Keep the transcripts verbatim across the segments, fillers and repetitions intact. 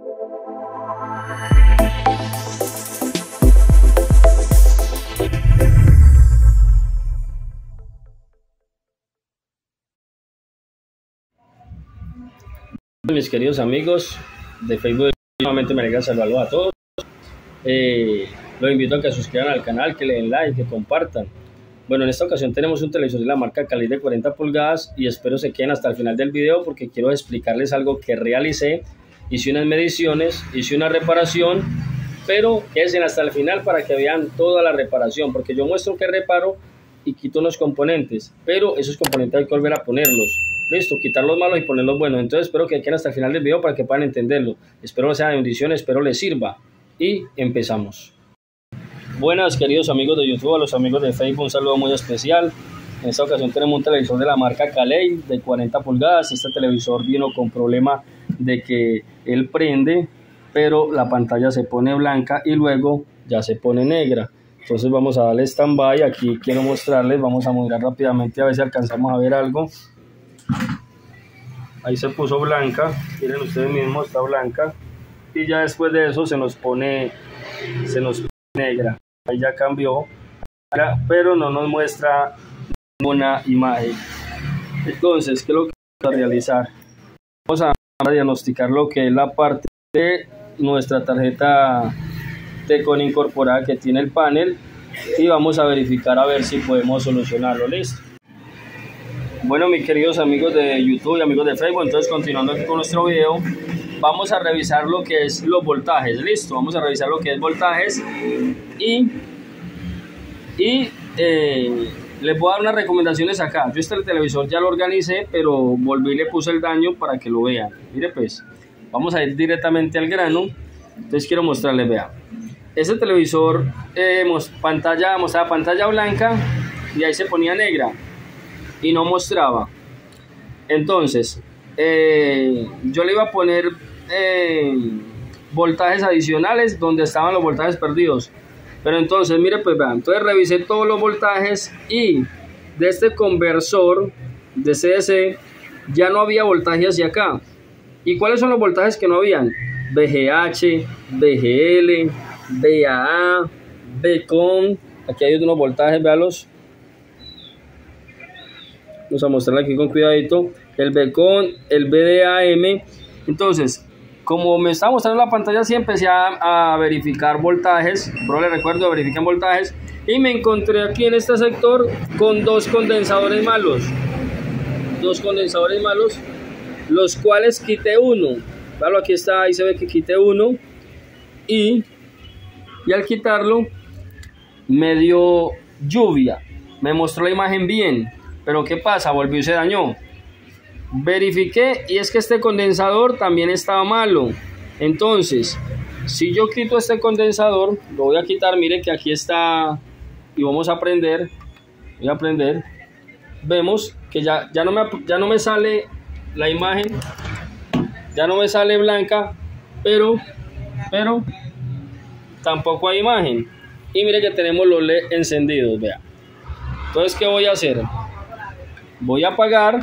Mis queridos amigos de Facebook, nuevamente me alegra saludarlos a todos. Eh, los invito a que se suscriban al canal, que le den like, que compartan. Bueno, en esta ocasión tenemos un televisor de la marca Cali de cuarenta pulgadas y espero se queden hasta el final del video porque quiero explicarles algo que realicé. Hice unas mediciones, hice una reparación, pero quédense hasta el final para que vean toda la reparación, porque yo muestro que reparo y quito unos componentes, pero esos componentes hay que volver a ponerlos. Listo, quitar los malos y poner los buenos. Entonces espero que queden hasta el final del video para que puedan entenderlo. Espero que sea de bendición, espero les sirva. Y empezamos. Buenas queridos amigos de YouTube, a los amigos de Facebook, un saludo muy especial. En esta ocasión tenemos un televisor de la marca Cali de cuarenta pulgadas. Este televisor vino con problema de que él prende, pero la pantalla se pone blanca y luego ya se pone negra. Entonces vamos a darle stand-by. Aquí quiero mostrarles, vamos a mirar rápidamente a ver si alcanzamos a ver algo. Ahí se puso blanca, miren ustedes mismos, está blanca, y ya después de eso se nos pone se nos pone negra. Ahí ya cambió, pero no nos muestra ninguna imagen. Entonces, ¿qué es lo que vamos a realizar? Vamos a diagnosticar lo que es la parte de nuestra tarjeta T-Con incorporada que tiene el panel y vamos a verificar a ver si podemos solucionarlo. Listo. Bueno, mis queridos amigos de YouTube y amigos de Facebook, entonces continuando aquí con nuestro video, vamos a revisar lo que es los voltajes. Listo, vamos a revisar lo que es voltajes y, y eh, les voy a dar unas recomendaciones acá. Yo este televisor ya lo organicé, pero volví y le puse el daño para que lo vean. Mire pues, vamos a ir directamente al grano. Entonces quiero mostrarles, vean. Este televisor eh, pantalla, mostraba pantalla blanca y ahí se ponía negra y no mostraba. Entonces eh, yo le iba a poner eh, voltajes adicionales donde estaban los voltajes perdidos, pero entonces mire pues vean, entonces revisé todos los voltajes y de este conversor de C D C ya no había voltaje hacia acá. ¿Y cuáles son los voltajes que no habían? V G H, V G L, V A A, V-Con. Aquí hay unos voltajes, véanlos. Vamos a mostrarle aquí con cuidadito. El V-Con, el V D A M. Entonces, como me estaba mostrando la pantalla así, empecé a, a verificar voltajes. Pero les recuerdo, verifiquen voltajes. Y me encontré aquí en este sector con dos condensadores malos. Dos condensadores malos, los cuales quité uno. Claro, aquí está, ahí se ve que quité uno. Y, y al quitarlo, me dio lluvia. Me mostró la imagen bien. Pero ¿qué pasa? Volvió y se dañó. Verifiqué y es que este condensador también estaba malo. Entonces, si yo quito este condensador, lo voy a quitar, mire que aquí está y vamos a prender. Voy a prender. Vemos que ya, ya, no me, ya no me sale la imagen, ya no me sale blanca, pero, pero tampoco hay imagen. Y mire que tenemos los L E D encendidos, vea. Entonces, ¿qué voy a hacer? Voy a apagar,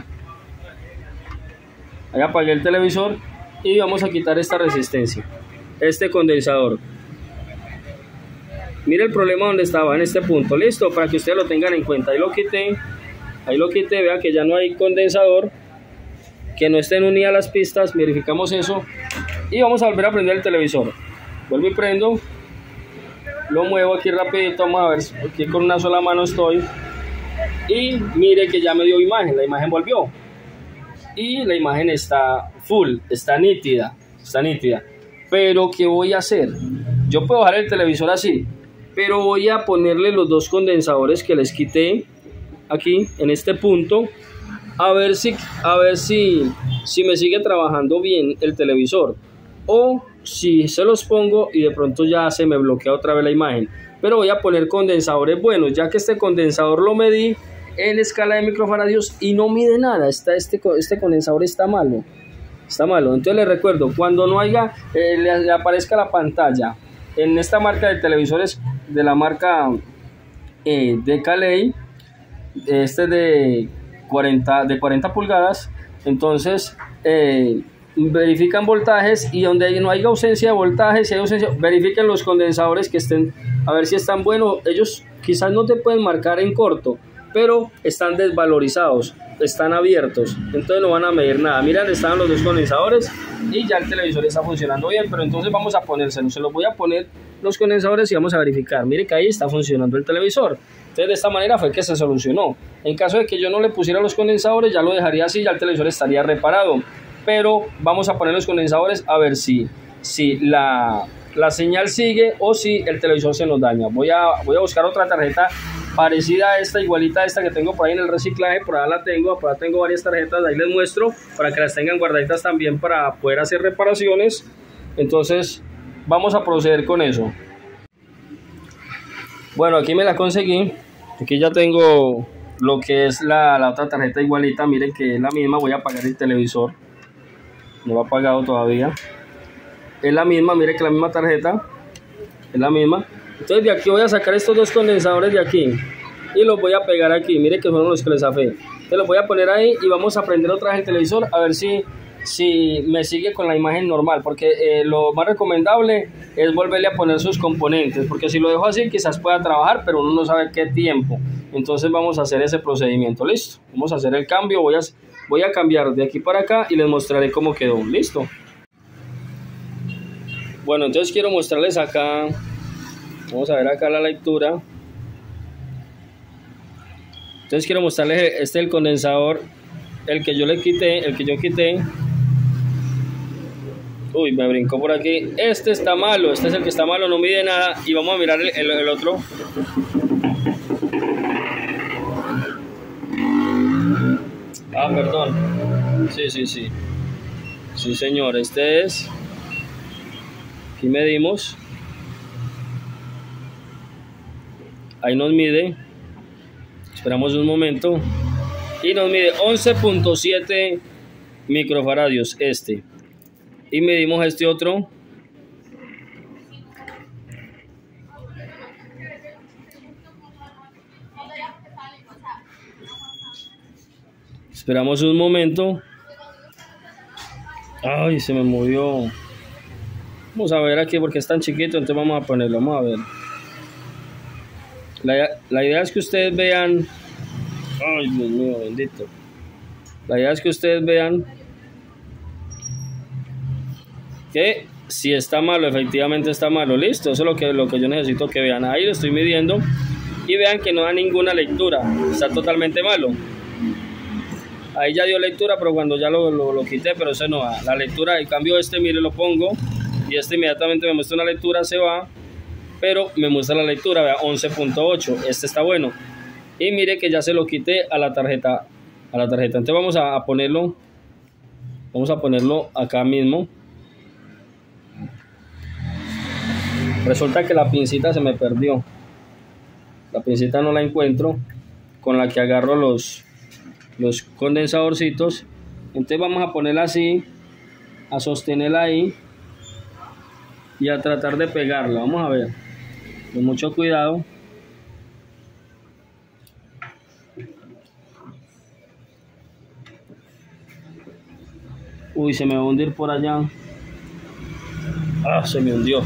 ahí apagué el televisor y vamos a quitar esta resistencia, este condensador. Mire el problema donde estaba, en este punto. Listo, para que ustedes lo tengan en cuenta. Ahí lo quité, ahí lo quité, vea que ya no hay condensador, que no estén unidas las pistas, verificamos eso y vamos a volver a prender el televisor. Vuelvo y prendo, lo muevo aquí rapidito, vamos a ver, aquí con una sola mano estoy. Y mire que ya me dio imagen, la imagen volvió y la imagen está full, está nítida, está nítida. Pero ¿qué voy a hacer? Yo puedo dejar el televisor así, pero voy a ponerle los dos condensadores que les quité aquí en este punto, a ver si, a ver si, si me sigue trabajando bien el televisor, o si se los pongo y de pronto ya se me bloquea otra vez la imagen. Pero voy a poner condensadores buenos, ya que este condensador lo medí en escala de microfaradios y no mide nada. Está, este, este condensador está malo, está malo. Entonces les recuerdo, cuando no haya, eh, le, le aparezca la pantalla en esta marca de televisores de la marca eh, de Cali, este de cuarenta, de cuarenta pulgadas, entonces eh, verifican voltajes, y donde no haya ausencia de voltajes, si hay ausencia, verifiquen los condensadores que estén, a ver si están buenos. Ellos quizás no te pueden marcar en corto, pero están desvalorizados, están abiertos, entonces no van a medir nada. Miren, están los dos condensadores y ya el televisor está funcionando bien, pero entonces vamos a ponérselos, se los voy a poner los condensadores y vamos a verificar. Mire que ahí está funcionando el televisor. Entonces de esta manera fue que se solucionó. En caso de que yo no le pusiera los condensadores, ya lo dejaría así, ya el televisor estaría reparado. Pero vamos a poner los condensadores a ver si, si la, la señal sigue o si el televisor se nos daña. Voy a, voy a buscar otra tarjeta parecida a esta, igualita a esta que tengo por ahí en el reciclaje. Por ahí la tengo, por ahí tengo varias tarjetas, ahí les muestro para que las tengan guardaditas también para poder hacer reparaciones. Entonces vamos a proceder con eso. Bueno, aquí me la conseguí. Aquí ya tengo lo que es la, la otra tarjeta igualita. Miren que es la misma. Voy a apagar el televisor, no lo ha apagado todavía. Es la misma, mire que la misma tarjeta es la misma. Entonces de aquí voy a sacar estos dos condensadores de aquí y los voy a pegar aquí. Mire que fueron los que les afé. Entonces los voy a poner ahí y vamos a prender otra vez el televisor a ver si, si me sigue con la imagen normal, porque eh, lo más recomendable es volverle a poner sus componentes, porque si lo dejo así quizás pueda trabajar, pero uno no sabe qué tiempo. Entonces vamos a hacer ese procedimiento. Listo, vamos a hacer el cambio. Voy a Voy a cambiar de aquí para acá y les mostraré cómo quedó. ¿Listo? Bueno, entonces quiero mostrarles acá. Vamos a ver acá la lectura. Entonces quiero mostrarles, este es el condensador, el que yo le quité, el que yo quité. Uy, me brincó por aquí. Este está malo, este es el que está malo, no mide nada. Y vamos a mirar el, el, el otro. Ah, perdón. Sí, sí, sí. Sí, señor. Este es. Aquí medimos. Ahí nos mide. Esperamos un momento. Y nos mide once punto siete microfaradios este. Y medimos este otro. Esperamos un momento. Ay, se me movió. Vamos a ver aquí porque es tan chiquito, entonces vamos a ponerlo. Vamos a ver. La, la idea es que ustedes vean. Ay, Dios mío, bendito. La idea es que ustedes vean que si está malo, efectivamente está malo. Listo, eso es lo que, lo que yo necesito que vean. Ahí lo estoy midiendo y vean que no da ninguna lectura. Está totalmente malo. Ahí ya dio lectura, pero cuando ya lo, lo, lo quité, pero ese no va. La lectura, el cambio este, mire, lo pongo y este inmediatamente me muestra una lectura, se va, pero me muestra la lectura, vea, once punto ocho, este está bueno. Y mire que ya se lo quité a la tarjeta, a la tarjeta. Entonces vamos a, a ponerlo, vamos a ponerlo acá mismo. Resulta que la pincita se me perdió. La pincita no la encuentro con la que agarro los los condensadorcitos. Entonces vamos a ponerla así, a sostenerla ahí y a tratar de pegarla. Vamos a ver, con mucho cuidado. Uy, se me va a hundir por allá. Ah, se me hundió.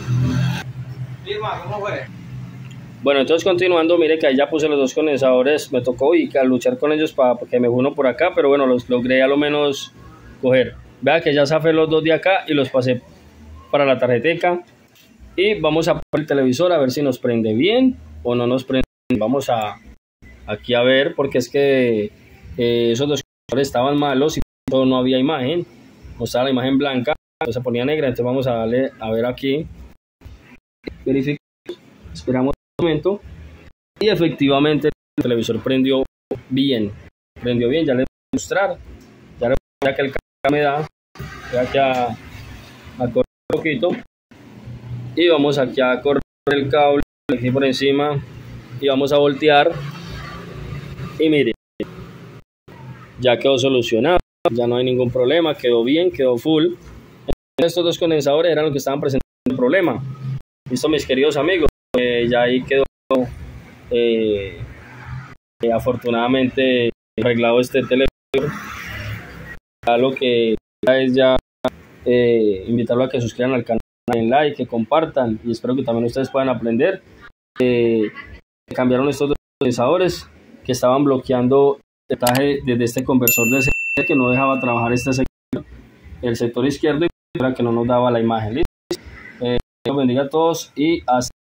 ¿Cómo fue? Bueno, entonces continuando, mire que ahí ya puse los dos condensadores. Me tocó y a luchar con ellos para que me uno por acá, pero bueno, los logré a lo menos coger. Vea que ya zafé los dos de acá y los pasé para la tarjeteca. Y vamos a poner el televisor a ver si nos prende bien o no nos prende. Vamos a aquí a ver, porque es que eh, esos dos condensadores estaban malos y no había imagen. No estaba la imagen blanca, se ponía negra. Entonces vamos a darle a ver aquí. Verificamos, esperamos momento y efectivamente el televisor prendió bien, prendió bien. Ya les voy a mostrar, ya, ya que el cable me da, ya que a, a correr un poquito y vamos aquí a correr el cable aquí por encima y vamos a voltear y mire, ya quedó solucionado, ya no hay ningún problema, quedó bien, quedó full. Estos dos condensadores eran los que estaban presentando el problema. Listo, mis queridos amigos. Eh, ya ahí quedó eh, eh, afortunadamente arreglado este televisor. Ya lo que es ya eh, invitarlo a que suscriban al canal, den like, que compartan, y espero que también ustedes puedan aprender. Eh, cambiaron estos dos procesadores que estaban bloqueando el voltaje desde este conversor de C D que no dejaba trabajar este sector, el sector izquierdo, y para que no nos daba la imagen. ¿Listo? Eh, Dios bendiga a todos y hasta